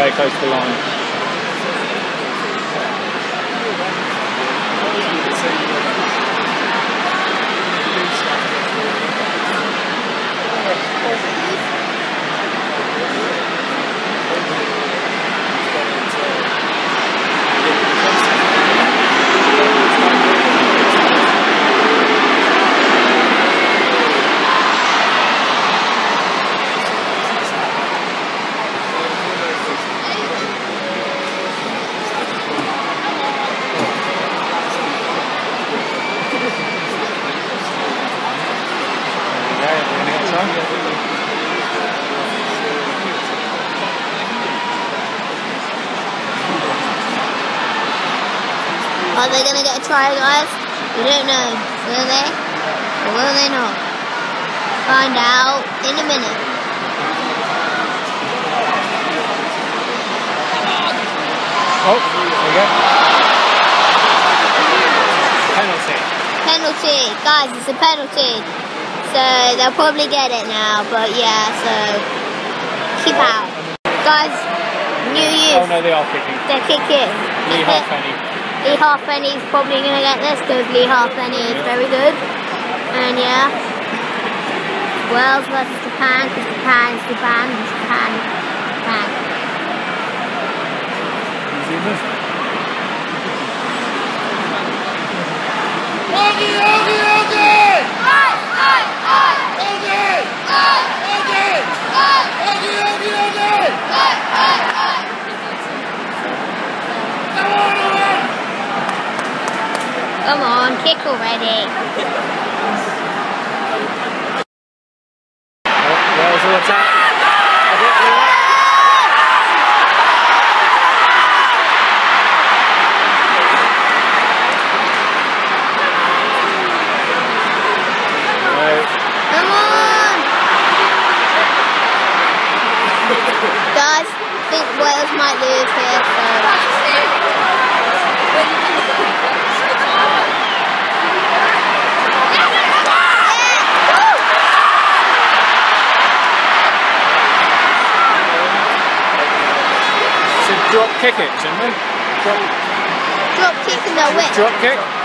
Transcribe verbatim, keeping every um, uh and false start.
very close to the line. Are they going to get a try, guys? We don't know. Will they? Or will they not? Find out in a minute. Oh, there we go. Penalty. Penalty. Guys, it's a penalty. So they'll probably get it now. But yeah, so keep out. Guys, new youth. Oh no, they are kicking. They're kicking. Lee Halfpenny. Lee Halfpenny's probably going to get this because Lee Halfpenny is very good. And yeah, Wales versus Japan because Japan is Japan, Japan, Japan. Oggy, Oggy, Oggy! Aye, aye, aye! Oggy! Aye, Oggy! Aye, Oggy, Oggy, Oggy! Aye, aye, aye! Come on, Owen! Come on, kick already. Oh, Wales will attack. Come on! Guys, I think Wales might lose here, so... Drop kick it, shouldn't we? Drop, Drop kick and they'll win. drop kick?